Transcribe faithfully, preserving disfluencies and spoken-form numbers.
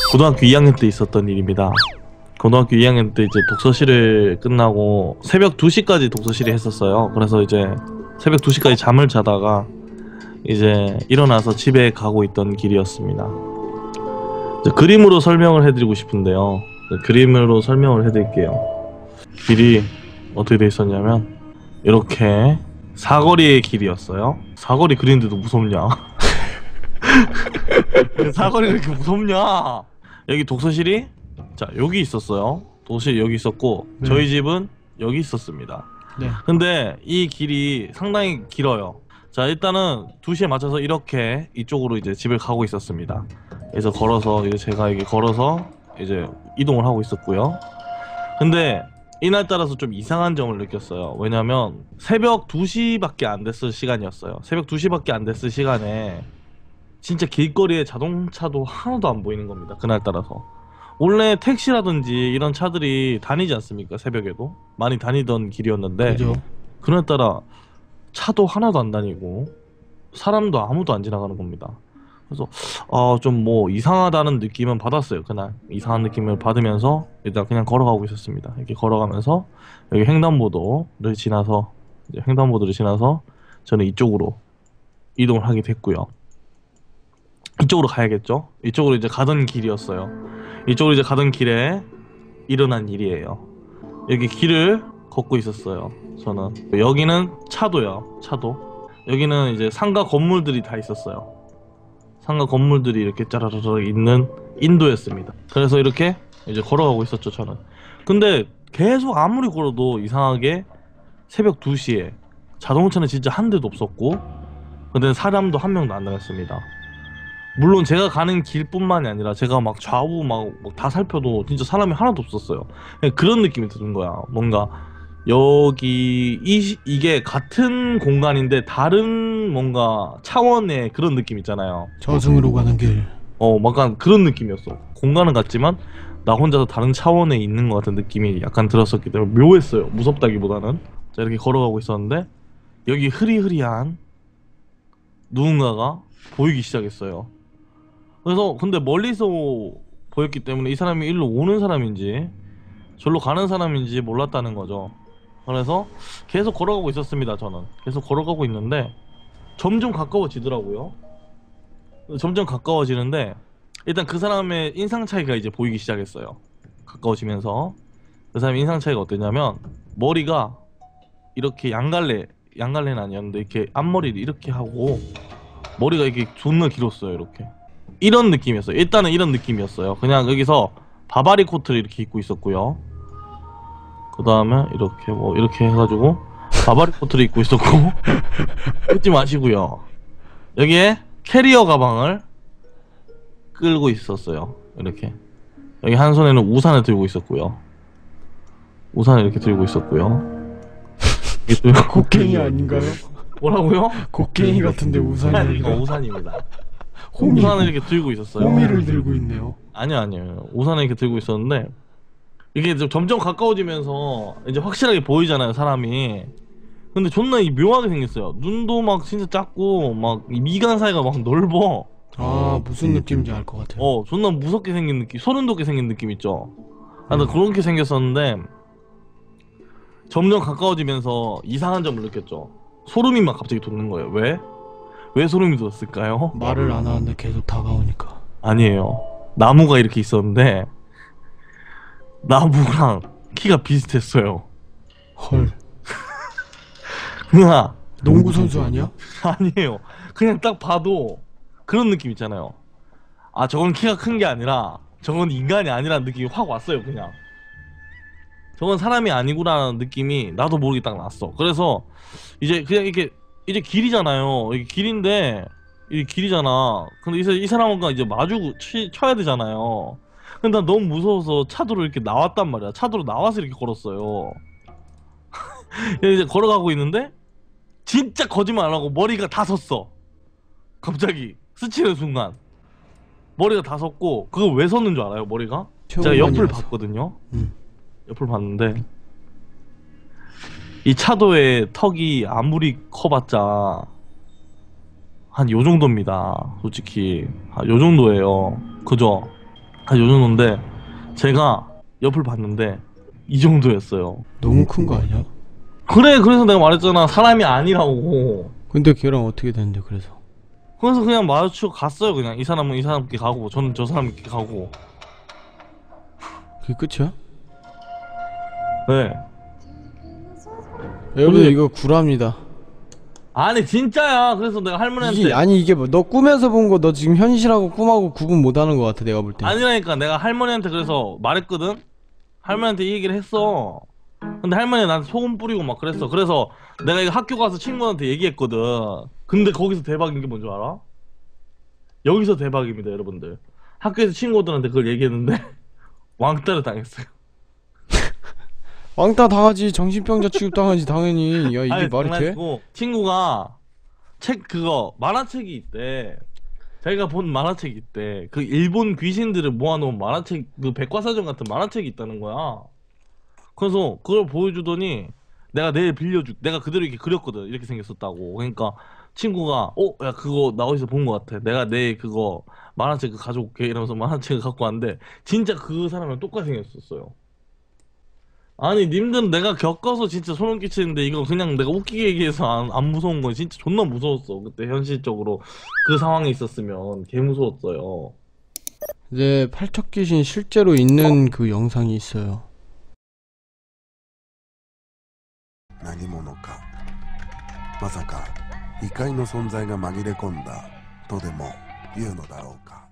고등학교 이 학년 때 있었던 일입니다. 고등학교 이 학년 때 이제 독서실을 끝나고 새벽 두 시까지 독서실에 했었어요. 그래서 이제 새벽 두 시까지 잠을 자다가 이제 일어나서 집에 가고 있던 길이었습니다. 이제 그림으로 설명을 해드리고 싶은데요. 그림으로 설명을 해드릴게요. 길이 어떻게 돼 있었냐면 이렇게 사거리의 길이었어요. 사거리 그리는데도 무섭냐? 사거리가 이렇게 무섭냐? 여기 독서실이 자 여기 있었어요. 독서실 여기 있었고 네. 저희 집은 여기 있었습니다. 네. 근데 이 길이 상당히 길어요. 자 일단은 두 시에 맞춰서 이렇게 이쪽으로 이제 집을 가고 있었습니다. 그래서 걸어서 이제 제가 이게 걸어서 이제 이동을 하고 있었고요. 근데 이날따라서 좀 이상한 점을 느꼈어요. 왜냐면 새벽 두 시밖에 안 됐을 시간이었어요. 새벽 두 시밖에 안 됐을 시간에 진짜 길거리에 자동차도 하나도 안 보이는 겁니다. 그날따라서 원래 택시라든지 이런 차들이 다니지 않습니까? 새벽에도 많이 다니던 길이었는데 그죠? 그날따라 차도 하나도 안 다니고 사람도 아무도 안 지나가는 겁니다. 그래서 어, 좀 뭐 이상하다는 느낌은 받았어요. 그날 이상한 느낌을 받으면서 일단 그냥 걸어가고 있었습니다. 이렇게 걸어가면서 여기 횡단보도를 지나서 이제 횡단보도를 지나서 저는 이쪽으로 이동을 하게 됐고요. 이쪽으로 가야겠죠? 이쪽으로 이제 가던 길이었어요. 이쪽으로 이제 가던 길에 일어난 일이에요. 여기 길을 걷고 있었어요. 저는 여기는 차도요. 차도. 여기는 이제 상가 건물들이 다 있었어요. 상가 건물들이 이렇게 짜라라락 있는 인도였습니다. 그래서 이렇게 이제 걸어가고 있었죠. 저는. 근데 계속 아무리 걸어도 이상하게 새벽 두 시에 자동차는 진짜 한 대도 없었고 근데 사람도 한 명도 안 나갔습니다. 물론 제가 가는 길뿐만이 아니라 제가 막 좌우 막 다 살펴도 진짜 사람이 하나도 없었어요. 그런 느낌이 드는 거야. 뭔가 여기 이, 이게 같은 공간인데 다른 뭔가 차원의 그런 느낌 있잖아요. 저승으로 가는 길. 어 약간 그런 느낌이었어. 공간은 같지만 나 혼자서 다른 차원에 있는 것 같은 느낌이 약간 들었었기 때문에 묘했어요. 무섭다기보다는. 자 이렇게 걸어가고 있었는데 여기 흐리흐리한 누군가가 보이기 시작했어요. 그래서 근데 멀리서 보였기 때문에 이 사람이 일로 오는 사람인지 절로 가는 사람인지 몰랐다는 거죠. 그래서 계속 걸어가고 있었습니다. 저는 계속 걸어가고 있는데 점점 가까워지더라고요. 점점 가까워지는데 일단 그 사람의 인상 차이가 이제 보이기 시작했어요. 가까워지면서 그 사람의 인상 차이가 어땠냐면 머리가 이렇게 양갈래 양갈래는 아니었는데 이렇게 앞머리를 이렇게 하고 머리가 이렇게 존나 길었어요. 이렇게 이런 느낌이었어요. 일단은 이런 느낌이었어요. 그냥 여기서 바바리 코트를 이렇게 입고 있었고요. 그 다음에 이렇게 뭐 이렇게 해가지고 바바리 코트를 입고 있었고 웃지 마시고요. 여기에 캐리어 가방을 끌고 있었어요. 이렇게 여기 한 손에는 우산을 들고 있었고요. 우산을 이렇게 들고 있었고요. 곡괭이 아닌가요? 뭐라고요? 곡괭이 같은데 우산이 이거 우산입니다. 호미, 우산을 이렇게 들고 있었어요. 호미를 들고 있네요. 아니요 아니요 우산을 이렇게 들고 있었는데 이게 점점 가까워지면서 이제 확실하게 보이잖아요 사람이. 근데 존나 이 묘하게 생겼어요. 눈도 막 진짜 작고 막 미간 사이가 막 넓어. 아 무슨 느낌인지 알 것 같아요. 어 존나 무섭게 생긴 느낌, 소름 돋게 생긴 느낌 있죠. 아, 나 그렇게 생겼었는데 점점 가까워지면서 이상한 점을 느꼈죠. 소름이 막 갑자기 돋는 거예요. 왜? 왜 소름이 돋았을까요? 말을 안 하는데 계속 다가오니까. 아니에요. 나무가 이렇게 있었는데 나무랑 키가 비슷했어요. 헐. 그냥 농구 선수 아니야? 아니에요. 그냥 딱 봐도 그런 느낌 있잖아요. 아 저건 키가 큰 게 아니라 저건 인간이 아니라는 느낌이 확 왔어요. 그냥 저건 사람이 아니구나라는 느낌이 나도 모르게 딱 났어. 그래서 이제 그냥 이렇게 이제 길이잖아요. 이게 길인데 이게 길이잖아. 근데 이, 이 사람과 이제 마주 치, 쳐야 되잖아요. 근데 난 너무 무서워서 차도로 이렇게 나왔단 말이야. 차도로 나와서 이렇게 걸었어요. 이제 걸어가고 있는데 진짜 거짓말 안 하고 머리가 다 섰어. 갑자기 스치는 순간 머리가 다 섰고 그거 왜 섰는 줄 알아요? 머리가? 제가 옆을 봤거든요. 음. 옆을 봤는데 이 차도의 턱이 아무리 커봤자 한 요 정도입니다. 솔직히 한 요 정도예요. 그죠? 한 요 정도인데 제가 옆을 봤는데 이 정도였어요. 너무 큰 거 아니야? 그래, 그래서 내가 말했잖아, 사람이 아니라고. 근데 걔랑 어떻게 됐는데 그래서? 그래서 그냥 마주치고 갔어요. 그냥 이 사람은 이 사람께 가고 저는 저 사람께 가고. 그게 끝이야? 네. 여러분 근데- 이거 구라입니다. 아니 진짜야. 그래서 내가 할머니한테 이게, 아니 이게 뭐 너 꿈에서 본 거 너 지금 현실하고 꿈하고 구분 못하는 거 같아 내가 볼 때. 아니라니까. 내가 할머니한테 그래서 말했거든. 할머니한테 이 얘기를 했어. 근데 할머니가 나한테 소금 뿌리고 막 그랬어. 그래서 내가 이거 학교 가서 친구한테 얘기했거든. 근데 거기서 대박인 게 뭔 줄 알아? 여기서 대박입니다, 여러분들. 학교에서 친구들한테 그걸 얘기했는데 왕따를 당했어요. 왕따 당하지. 정신병자 취급 당하지 당연히. 야 이게 아니, 말이 돼? 장난치고 친구가 책 그거 만화책이 있대. 자기가 본 만화책이 있대. 그 일본 귀신들을 모아놓은 만화책, 그 백과사전 같은 만화책이 있다는 거야. 그래서 그걸 보여주더니 내가 내일 빌려줄, 내가 그대로 이렇게 그렸거든. 이렇게 생겼었다고. 그러니까 친구가 어? 야 그거 나 어디서 본 거 같아. 내가 내일 그거 만화책 그거 가져올게 이러면서 만화책을 갖고 왔는데 진짜 그 사람이랑 똑같이 생겼었어요. 아니 님들은 내가 겪어서 진짜 소름 끼치는데 이거 그냥 내가 웃기게 얘기해서 안, 안 무서운 건 진짜 존나 무서웠어. 그때 현실적으로 그 상황에 있었으면 개 무서웠어요. 이제 팔척 귀신 실제로 있는 그 영상이 있어요. 何者かまさか異界の存在が紛れ込んだとでも言うのだろうか。